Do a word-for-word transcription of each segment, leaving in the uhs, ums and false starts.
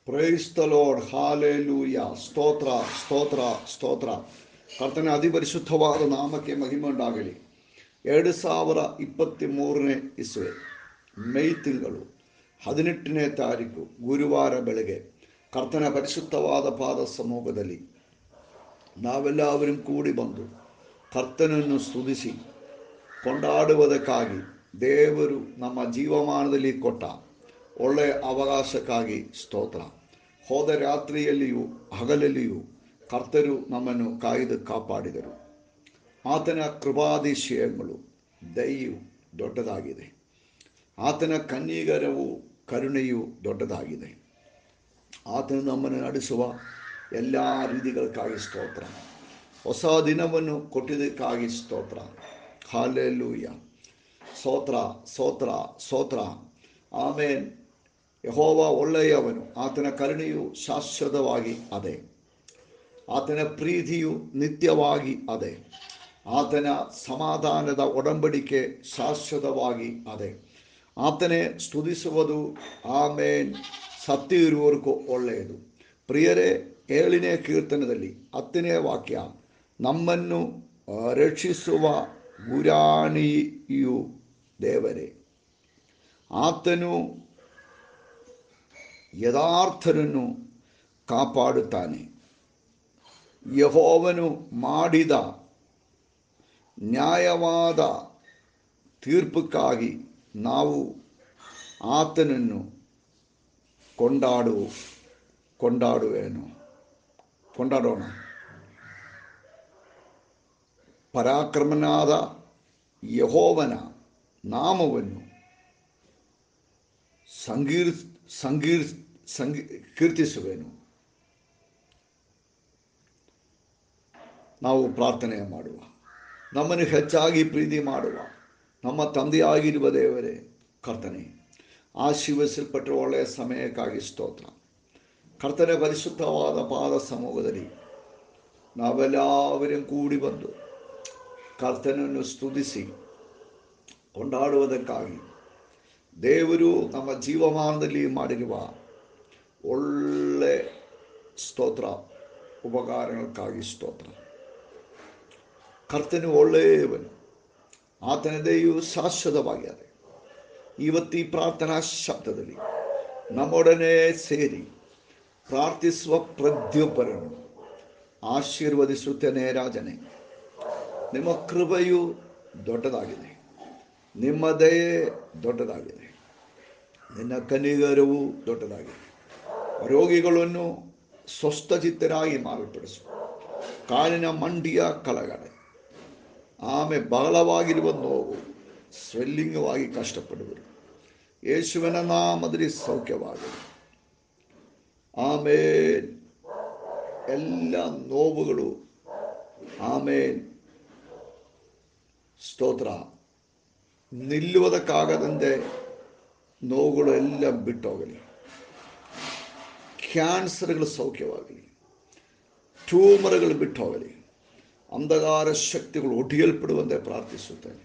Praise the lord, hallelujah. ಸ್ತೋತ್ರ ಸ್ತೋತ್ರ ಸ್ತೋತ್ರ. ಕರ್ತನ ಅತಿಪರಿಶುದ್ಧವಾದ ನಾಮಕ್ಕೆ ಮಹಿಮೆ ಉಂಟಾಗಲಿ. ಎರಡು ಸಾವಿರ ಇಪ್ಪತ್ತಿ ಮೂರನೇ ಇಸ್ವೆ ಮೇ ತಿಂಗಳು ಹದಿನೆಂಟನೇ ತಾರೀಕು ಗುರುವಾರ ಬೆಳಗ್ಗೆ ಕರ್ತನ ಪರಿಶುದ್ಧವಾದ ಪಾದ ಸಮ್ಮುಖದಲ್ಲಿ ನಾವೆಲ್ಲವರೂ ಕೂಡಿ ಬಂದು ಕರ್ತನನ್ನು ಸ್ತುತಿಸಿ ಕೊಂಡಾಡುವುದಕ್ಕಾಗಿ ದೇವರು ನಮ್ಮ ಜೀವಮಾನದಲ್ಲಿ ಕೊಟ್ಟ ಒಳ್ಳೆಯ ಅವಕಾಶಕ್ಕಾಗಿ ಸ್ತೋತ್ರ. ಹೋದ ರಾತ್ರಿಯಲ್ಲಿಯೂ ಹಗಲಲ್ಲಿಯೂ ಕರ್ತರು ನಮ್ಮನ್ನು ಕಾಯ್ದು ಕಾಪಾಡಿದರು. ಆತನ ಕೃಪಾತಿಶಯಗಳು ದಯೆಯು ದೊಡ್ಡದಾಗಿದೆ. ಆತನ ಕನ್ನಿಗರವು ಕರುಣೆಯು ದೊಡ್ಡದಾಗಿದೆ. ಆತನು ನಮ್ಮನ್ನು ನಡೆಸುವ ಎಲ್ಲ ರೀತಿಗಳಕ್ಕಾಗಿ ಸ್ತೋತ್ರ. ಹೊಸ ದಿನವನ್ನು ಕೊಟ್ಟಿದ್ದಕ್ಕಾಗಿ ಸ್ತೋತ್ರ. ಹಾಲೆಲೂಯ. ಸ್ತೋತ್ರ ಸ್ತೋತ್ರ ಸ್ತೋತ್ರ. ಆಮೇನ್. ಯೆಹೋವ ಒಳ್ಳೆಯವನು, ಆತನ ಕರುಣೆಯು ಶಾಶ್ವತವಾಗಿ ಅದೇ, ಆತನ ಪ್ರೀತಿಯು ನಿತ್ಯವಾಗಿ ಅದೇ, ಆತನ ಸಮಾಧಾನದ ಒಡಂಬಡಿಕೆ ಶಾಶ್ವತವಾಗಿ ಅದೇ. ಆತನೇ ಸ್ತುತಿಸುವುದು ಆಮೇನ್ ಸತ್ಯ ಇರುವವರೆಗೂ ಒಳ್ಳೆಯದು. ಪ್ರಿಯರೇ, ಏಳನೇ ಕೀರ್ತನದಲ್ಲಿ ಹತ್ತನೇ ವಾಕ್ಯ, ನಮ್ಮನ್ನು ರಕ್ಷಿಸುವ ಗುರಾಣಿಯು ದೇವರೇ, ಆತನು ಯಥಾರ್ಥರನ್ನು ಕಾಪಾಡುತ್ತಾನೆ. ಯೆಹೋವನು ಮಾಡಿದ ನ್ಯಾಯವಾದ ತೀರ್ಪುಕ್ಕಾಗಿ ನಾವು ಆತನನ್ನು ಕೊಂಡಾಡು ಕೊಂಡಾಡುವೇನು ಕೊಂಡಾಡೋಣ. ಪರಾಕ್ರಮನಾದ ಯೆಹೋವನ ನಾಮವನ್ನು ಸಂಗೀರ್ ಸಂಗೀರ್ ಸಂಗೀ ಕೀರ್ತಿಸುವೆನು. ನಾವು ಪ್ರಾರ್ಥನೆ ಮಾಡುವ, ನಮ್ಮನ್ನು ಹೆಚ್ಚಾಗಿ ಪ್ರೀತಿ ಮಾಡುವ ನಮ್ಮ ತಂದೆಯಾಗಿರುವ ದೇವರೇ, ಕರ್ತನೆ ಆಶೀರ್ವದಿಸಲ್ಪಟ್ಟ ಒಳ್ಳೆಯ ಸಮಯಕ್ಕಾಗಿ ಸ್ತೋತ್ರ. ಕರ್ತನ ಪರಿಶುದ್ಧವಾದ ಪಾದ ಸಮೂಹದಲ್ಲಿ ನಾವೆಲ್ಲವರೂ ಕೂಡಿ ಬಂದು ಕರ್ತನನ್ನು ಸ್ತುತಿಸಿ ಕೊಂಡಾಡುವುದಕ್ಕಾಗಿ ದೇವರು ನಮ್ಮ ಜೀವಮಾನದಲ್ಲಿ ಮಾಡಿರುವ ಒಳ್ಳೆ ಸ್ತೋತ್ರ ಉಪಕಾರங்களுಕ್ಕಾಗಿ ಸ್ತೋತ್ರ. ಕರ್ತನು ಒಳ್ಳೆಯವನು, ಆತನ ದಯೆಯು ಶಾಶ್ವತವಾಗಿದೆ. ಇವತ್ತು ಈ ಪ್ರಾರ್ಥನಾ ಶಬ್ದದಲ್ಲಿ ನಮ್ಮೊಡನೆ ಸೇರಿ ಪ್ರಾರ್ಥಿಸುವ ಪ್ರತಿಯೊಬ್ಬರನ್ನು ಆಶೀರ್ವದಿಸುತ್ತೇನೆ. ರಾಜನೇ, ನಿಮ್ಮ ಕೃಪೆಯು ದೊಡ್ಡದಾಗಿದೆ, ನಿಮ್ಮ ದಯೆ ದೊಡ್ಡದಾಗಿದೆ, ನಿನ್ನ ಕನಿಕರವು ದೊಡ್ಡದಾಗಿದೆ. ರೋಗಿಗಳನ್ನು ಸ್ವಸ್ಥಚಿತ್ತರಾಗಿ ಮಾರ್ಪಡಿಸು. ಕಾಲಿನ ಮಂಡಿಯ ಕಲಗಡೆ, ಆಮೇಲೆ ಬಹಳವಾಗಿರುವ ನೋವು, ಸ್ವೆಲ್ಲಿಂಗವಾಗಿ ಕಷ್ಟಪಡುವರು, ಯೇಸುವಿನ ನಾಮದಲ್ಲಿ ಸೌಖ್ಯವಾಗಲಿ. ಆಮೇಲೆ ಎಲ್ಲ ನೋವುಗಳು ಆಮೇಲೆ ಸ್ತೋತ್ರ ನಿಲ್ಲುವುದಕ್ಕಾಗದಂತೆ ನೋವುಗಳು ಎಲ್ಲ ಬಿಟ್ಟೋಗಲಿ. ಕ್ಯಾನ್ಸರ್ಗಳು ಸೌಖ್ಯವಾಗಲಿ, ಟ್ಯೂಮರ್ಗಳು ಬಿಟ್ಟು ಹೋಗಲಿ, ಅಂಧಕಾರ ಶಕ್ತಿಗಳು ಒಡೆಯಲ್ಪಡುವಂತೆ ಪ್ರಾರ್ಥಿಸುತ್ತೇನೆ.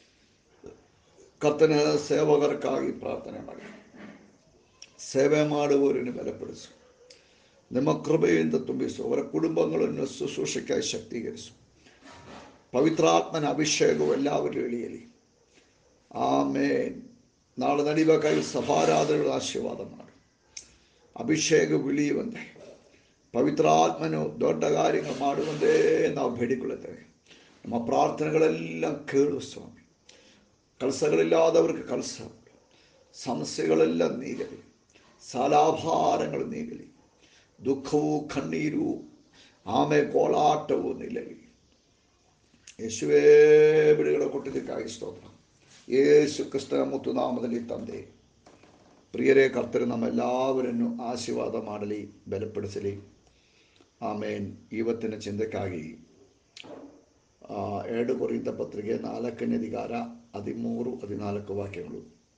ಕರ್ತನ ಸೇವಕರಿಗಾಗಿ ಪ್ರಾರ್ಥನೆ ಮಾಡಿ, ಸೇವೆ ಮಾಡುವವರನ್ನು ಬಲಪಡಿಸು, ನಿಮ್ಮ ಕೃಪೆಯಿಂದ ತುಂಬಿಸು, ಅವರ ಕುಟುಂಬಗಳನ್ನು ಶುಶ್ರೂಷೆಗಾಗಿ ಶಕ್ತೀಕರಿಸು. ಪವಿತ್ರಾತ್ಮನ ಅಭಿಷೇಕವು ಎಲ್ಲವರೂ ಇಳಿಯಲಿ. ಆಮೇನ್. ನಾಳೆ ನಡಿಬೇಕಾಗಿ ಸಭಾರಾಧನೆಗಳು ಆಶೀರ್ವಾದ ಮಾಡು. ಅಭಿಷೇಕ ಇಳಿಯುವಂತೆ, ಪವಿತ್ರಾತ್ಮನು ದೊಡ್ಡ ಕಾರ್ಯಗಳು ಮಾಡುವಂತೆ ನಾವು ಬೇಡಿಕೊಳ್ಳುತ್ತೇವೆ. ನಮ್ಮ ಪ್ರಾರ್ಥನೆಗಳೆಲ್ಲ ಕೇಳು ಸ್ವಾಮಿ. ಕೆಲಸಗಳಿಲ್ಲದವ್ರಿಗೆ ಕೆಲಸ, ಸಮಸ್ಯೆಗಳೆಲ್ಲ ನೀಗಲಿ, ಸಾಲಾಭಾರಗಳು ನೀಗಲಿ, ದುಃಖವು ಕಣ್ಣೀರು ಆಮೇಲೆ ಗೋಳಾಟವು ನಿಲ್ಲಲಿ. ಯೇಸುವೇ ಬಿಡುಗಡೆ ಕೊಟ್ಟಿದ್ದಕ್ಕಾಗಿ ಸ್ತೋತ್ರ. ಯೇಸು ಕ್ರಿಸ್ತನ ಮುತ್ತು ನಾಮದಲ್ಲಿ ತಂದೆ. ಪ್ರಿಯರೇ, ಕರ್ತರು ನಮ್ಮೆಲ್ಲವರನ್ನು ಆಶೀರ್ವಾದ ಮಾಡಲಿ, ಬಲಪಡಿಸಲಿ. ಆಮೇನ್. ಇವತ್ತಿನ ಚಿಂತಕ್ಕಾಗಿ ಎರಡು ಕೊರಿಂಥ ಪತ್ರಿಕೆ ನಾಲ್ಕನೇ ಅಧಿಕಾರ ಹದಿಮೂರು ಹದಿನಾಲ್ಕು ವಾಕ್ಯಗಳು.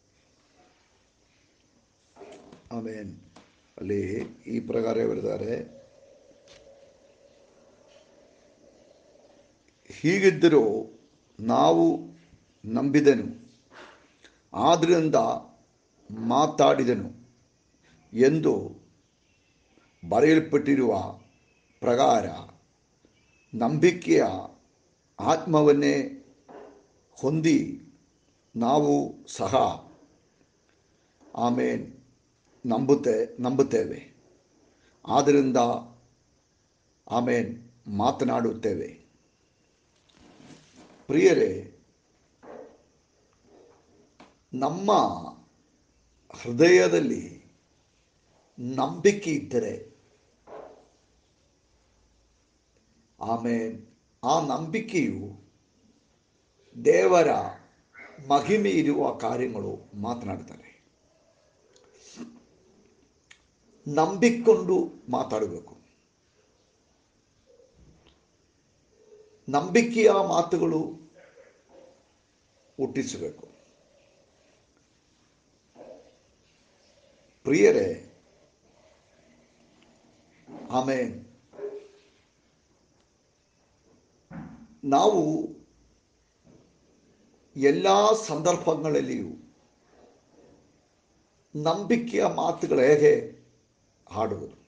ಆಮೇನ್. ಅಲ್ಲಿ ಈ ಪ್ರಕಾರ ಬರೆದಿದ್ದಾರೆ, ಹೀಗಿದ್ದರೂ ನಾವು ನಂಬಿದನು, ಆದ್ದರಿಂದ ಮಾತಾಡಿದನು ಎಂದು ಬರೆಯಲ್ಪಟ್ಟಿರುವ ಪ್ರಕಾರ ನಂಬಿಕೆಯ ಆತ್ಮವನ್ನೇ ಹೊಂದಿ ನಾವು ಸಹ ಆಮೇನ್ ನಂಬುತ್ತೆ ನಂಬುತ್ತೇವೆ. ಆದ್ದರಿಂದ ಆಮೇನ್ ಮಾತನಾಡುತ್ತೇವೆ. ಪ್ರಿಯರೇ, ನಮ್ಮ ಹೃದಯದಲ್ಲಿ ನಂಬಿಕೆ ಇದ್ದರೆ ಆಮೇನ್ ಆ ನಂಬಿಕೆಯು ದೇವರ ಮಹಿಮೆ ಇರುವ ಕಾರ್ಯಗಳು ಮಾತನಾಡ್ತಾರೆ. ನಂಬಿಕೊಂಡು ಮಾತಾಡಬೇಕು. ನಂಬಿಕೆಯ ಮಾತುಗಳು ಹುಟ್ಟಿಸಬೇಕು. ಪ್ರಿಯರೇ, ಆಮೇನ್ ನಾವು ಎಲ್ಲ ಸಂದರ್ಭಗಳಲ್ಲಿಯೂ ನಂಬಿಕೆಯ ಮಾತುಗಳು ಹೇಗೆ ಹಾಡುವುದು?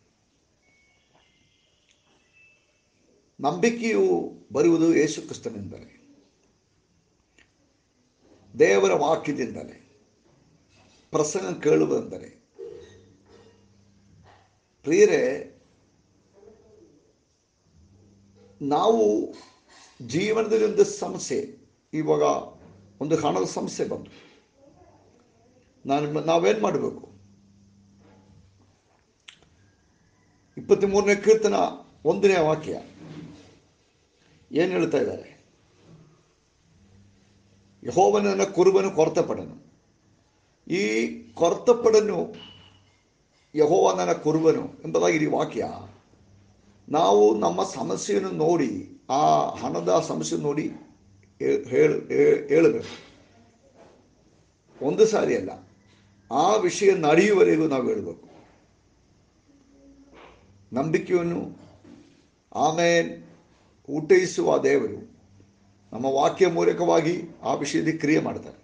ನಂಬಿಕೆಯು ಬರುವುದು ಯೇಸು ಕ್ರಿಸ್ತನಿಂದಲೇ, ದೇವರ ವಾಕ್ಯದಿಂದಲೇ, ಪ್ರಸಂಗ ಕೇಳುವುದೆಂದರೆ. ಪ್ರಿಯರೇ, ನಾವು ಜೀವನದಲ್ಲಿ ಒಂದು ಸಮಸ್ಯೆ, ಇವಾಗ ಒಂದು ಹಣದ ಸಮಸ್ಯೆ ಬಂತು, ನಾನು ನಾವೇನು ಮಾಡಬೇಕು? ಇಪ್ಪತ್ತ್ಮೂರನೇ ಕೀರ್ತನ ಒಂದನೇ ವಾಕ್ಯ ಏನು ಹೇಳ್ತಾ ಇದ್ದಾರೆ? ಯೆಹೋವನ ಕುರುಬನು ಕೊರತೆಪಡನು. ಈ ಕೊರತೆಪಡನು ಯೆಹೋವನ ಕುರುಬನು ಎಂಬುದಾಗಿ ಈ ವಾಕ್ಯ. ನಾವು ನಮ್ಮ ಸಮಸ್ಯೆಯನ್ನು ನೋಡಿ, ಆ ಹಣದ ಸಮಸ್ಯೆ ನೋಡಿ ಹೇಳ ಹೇಳಬೇಕು. ಒಂದು ಸಾರಿ ಅಲ್ಲ, ಆ ವಿಷಯ ನಡೆಯುವವರೆಗೂ ನಾವು ಹೇಳಬೇಕು. ನಂಬಿಕೆಯನ್ನು ಆಮೇಲೆ ಹುಟ್ಟಿಸುವ ದೇವರು ನಮ್ಮ ವಾಕ್ಯ ಮೂಲಕವಾಗಿ ಆ ವಿಷಯದಲ್ಲಿ ಕ್ರಿಯೆ ಮಾಡ್ತಾರೆ.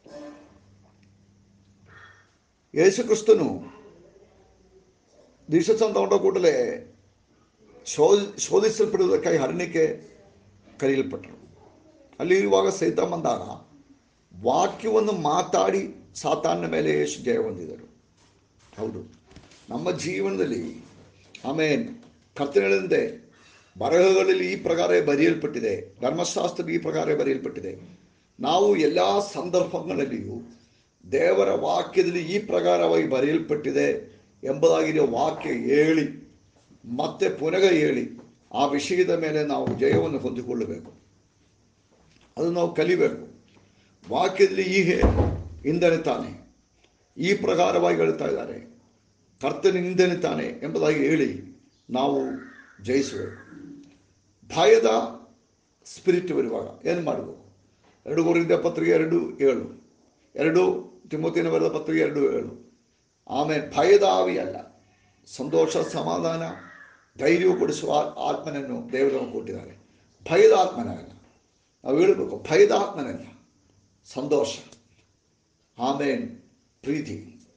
ಯೇಸು ಕ್ರಿಸ್ತನು ದೀಕ್ಷಾಸ್ನಾನ ತಗೊಂಡ ಕೂಡಲೇ ಶೋಧ ಶೋಧಿಸಲ್ಪಡುವುದಕ್ಕಾಗಿ ಅರಣ್ಯಕ್ಕೆ ಕರೆಯಲ್ಪಟ್ಟರು. ಅಲ್ಲಿರುವಾಗ ಸೈತಾನ ಬಂದಾಗ ವಾಕ್ಯವನ್ನು ಮಾತಾಡಿ ಸಾತಾನನ ಮೇಲೆ ಯೇಸು ಜಯ ಹೊಂದಿದರು. ಹೌದು, ನಮ್ಮ ಜೀವನದಲ್ಲಿ ಆಮೇಲೆ ಕರ್ತನು ಹೇಳಿದಂತೆ ಬರಹಗಳಲ್ಲಿ ಈ ಪ್ರಕಾರ ಬರೆಯಲ್ಪಟ್ಟಿದೆ, ಧರ್ಮಶಾಸ್ತ್ರ ಈ ಪ್ರಕಾರ ಬರೆಯಲ್ಪಟ್ಟಿದೆ. ನಾವು ಎಲ್ಲ ಸಂದರ್ಭಗಳಲ್ಲಿಯೂ ದೇವರ ವಾಕ್ಯದಲ್ಲಿ ಈ ಪ್ರಕಾರವಾಗಿ ಬರೆಯಲ್ಪಟ್ಟಿದೆ ಎಂಬುದಾಗಿರೋ ವಾಕ್ಯ ಹೇಳಿ ಮತ್ತೆ ಪುನಃ ಹೇಳಿ ಆ ವಿಷಯದ ಮೇಲೆ ನಾವು ಜಯವನ್ನು ಹೊಂದಿಕೊಳ್ಳಬೇಕು. ಅದು ನಾವು ಕಲಿಬೇಕು. ವಾಕ್ಯದಲ್ಲಿ ಹೀಗೆ ಇಂದನೆ ತಾನೆ, ಈ ಪ್ರಕಾರವಾಗಿ ಹೇಳ್ತಾ ಇದ್ದಾರೆ, ಕರ್ತನಿಂದನೆ ತಾನೆ ಎಂಬುದಾಗಿ ಹೇಳಿ ನಾವು ಜಯಿಸಬೇಕು. ಭಯದ ಸ್ಪಿರಿಟ್ ಬರುವಾಗ ಏನು ಮಾಡಬೇಕು? ಎರಡು ಕೊರಿಂಥ ಪತ್ರಿಕೆ ಎರಡು ಏಳು, ಎರಡು ತಿಮೋಥಿಯನ ಬರೆದ ಪತ್ರಿಕೆ ಎರಡು ಏಳು. ಆಮೇಲೆ ಭಯದ ಆವಿ ಅಲ್ಲ, ಸಂತೋಷ, ಸಮಾಧಾನ, ಧೈರ್ಯ ಕೊಡಿಸುವ ಆತ್ಮನನ್ನು ದೇವರನ್ನು ಕೊಟ್ಟಿದ್ದಾರೆ. ಭಯದ ಆತ್ಮನಲ್ಲ. ನಾವು ಹೇಳಬೇಕು, ಭಯದ ಆತ್ಮನಲ್ಲ, ಸಂತೋಷ, ಆಮೇನ್ ಪ್ರೀತಿ,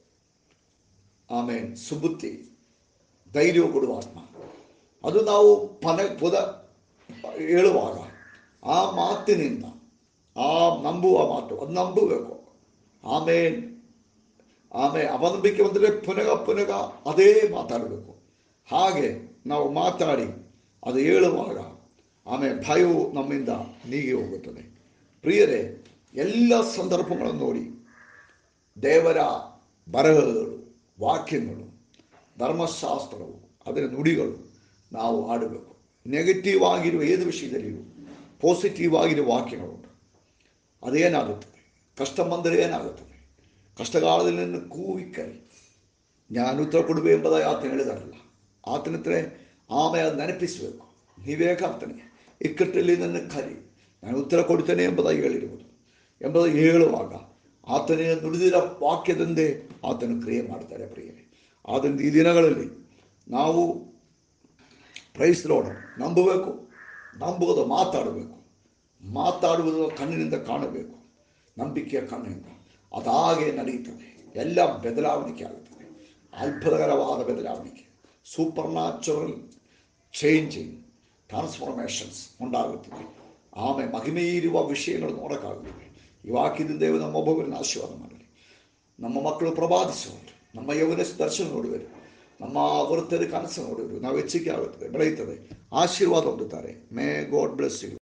ಆಮೇನ್ ಸುಬುದ್ಧಿ, ಧೈರ್ಯ ಕೊಡುವ ಆತ್ಮ. ಅದು ನಾವು ಪದ ಪದ ಹೇಳುವಾಗ ಆ ಮಾತಿನಿಂದ, ಆ ನಂಬುವ ಮಾತು ಅದು ನಂಬಬೇಕು. ಆಮೇಲೆ ಆಮೇಲೆ ಅಪನಂಬಿಕೆ ಬಂದರೆ ಪುನಃ ಪುನಃ ಅದೇ ಮಾತಾಡಬೇಕು. ಹಾಗೆ ನಾವು ಮಾತಾಡಿ ಅದು ಹೇಳುವಾಗ ಆಮೇಲೆ ಭಯವು ನಮ್ಮಿಂದ ನೀಗಿ ಹೋಗುತ್ತದೆ. ಪ್ರಿಯರೇ, ಎಲ್ಲ ಸಂದರ್ಭಗಳನ್ನು ನೋಡಿ ದೇವರ ಬರಹಗಳು, ವಾಕ್ಯಗಳು, ಧರ್ಮಶಾಸ್ತ್ರವು, ಅದರ ನುಡಿಗಳು ನಾವು ಆಡಬೇಕು. ನೆಗೆಟಿವ್ ಆಗಿರುವ ಏದು ವಿಷಯದಲ್ಲಿಯೂ ಪಾಸಿಟಿವ್ ಆಗಿರುವ ವಾಕ್ಯಗಳುಂಟು. ಅದೇನಾಗುತ್ತದೆ? ಕಷ್ಟ ಬಂದರೆ ಏನಾಗುತ್ತದೆ? ಕಷ್ಟಕಾಲದಲ್ಲಿ ನನ್ನ ಕೂಗಿ ಕರಿ, ನಾನು ಉತ್ತರ ಕೊಡುವೆ ಎಂಬುದಾಗಿ ಆತನ ಹೇಳಿದಾರಲ್ಲ. ಆತನ ಹತ್ರ ಆಮೇಲೆ ಅದು ನೆನಪಿಸಬೇಕು. ನೀವೇ ಕರ್ತನಿಗೆ ಇಕ್ಕಟ್ಟಲ್ಲಿ ನನ್ನ ಕರಿ, ನಾನು ಉತ್ತರ ಕೊಡ್ತೇನೆ ಎಂಬುದಾಗಿ ಹೇಳಿರುವುದು. ಎಂಬುದಾಗಿ ಹೇಳುವಾಗ ಆತನೇ ನುಡಿದಿರ ವಾಕ್ಯದಂದೇ ಆತನು ಕ್ರಿಯೆ ಮಾಡ್ತಾರೆ. ಪ್ರಿಯರೇ, ಆದ್ದರಿಂದ ಈ ದಿನಗಳಲ್ಲಿ ನಾವು ಪ್ರೈಸ್ಲೋಣ ನಂಬಬೇಕು. ನಂಬುವುದು ಮಾತಾಡಬೇಕು. ಮಾತಾಡುವುದು ಕಣ್ಣಿನಿಂದ ಕಾಣಬೇಕು, ನಂಬಿಕೆಯ ಕಣ್ಣಿನಿಂದ. ಅದಾಗೆ ನಡೆಯುತ್ತದೆ. ಎಲ್ಲ ಬದಲಾವಣೆ ಆಗುತ್ತದೆ. ಅದ್ಭುತಕರವಾದ ಬದಲಾವಣೆ, ಸೂಪರ್ ನ್ಯಾಚುರಲ್ ಚೇಂಜಿಂಗ್ ಟ್ರಾನ್ಸ್ಫಾರ್ಮೇಷನ್ಸ್ ಉಂಟಾಗುತ್ತದೆ. ಆಮೇಲೆ ಮಹಿಮೆಯಿರುವ ವಿಷಯಗಳು ನೋಡೋಕ್ಕಾಗುತ್ತದೆ. ಈ ವಾಕ್ಯದಿಂದ ದೇವರು ನಮ್ಮ ಒಬ್ಬೊಬ್ಬರನ್ನ ಆಶೀರ್ವಾದ ಮಾಡಲಿ. ನಮ್ಮ ಮಕ್ಕಳು ಪ್ರವಾದಿಸುವರು, ನಮ್ಮ ಯೌವನ ದರ್ಶನ ನೋಡುವರು, ನಮ್ಮ ವೃತ್ತದ ಕನಸು ನೋಡುವರು. ನಾವು ಹೆಚ್ಚಿಗೆ ಆಗುತ್ತದೆ, ಬೆಳೆಯುತ್ತದೆ, ಆಶೀರ್ವಾದ ಹೊಂದುತ್ತಾರೆ. May God bless you.